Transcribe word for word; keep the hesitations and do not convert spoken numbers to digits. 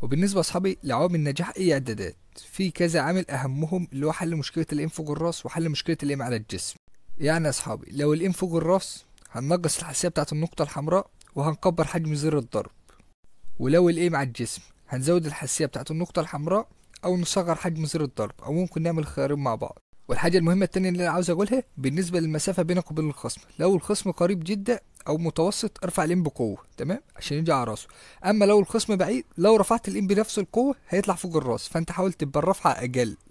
وبالنسبه لاصحابي لعوامل نجاح اي اعدادات، في كذا عامل اهمهم اللي هو حل مشكله الام فوق الراس وحل مشكله الام على الجسم. يعني يا اصحابي لو الام فوق الراس هننقص الحساسيه بتاعه النقطه الحمراء وهنكبر حجم زر الضرب، ولو الايم على الجسم هنزود الحساسيه بتاعه النقطه الحمراء او نصغر حجم زر الضرب، او ممكن نعمل الخيارين مع بعض. والحاجه المهمه التانية اللي انا عاوز اقولها بالنسبه للمسافه بينك وبين الخصم، لو الخصم قريب جدا او متوسط ارفع الام بقوه، تمام، عشان يجي على راسه. اما لو الخصم بعيد، لو رفعت الام بنفس القوه هيطلع فوق الراس، فانت حاول تبقى الرفعه اقل.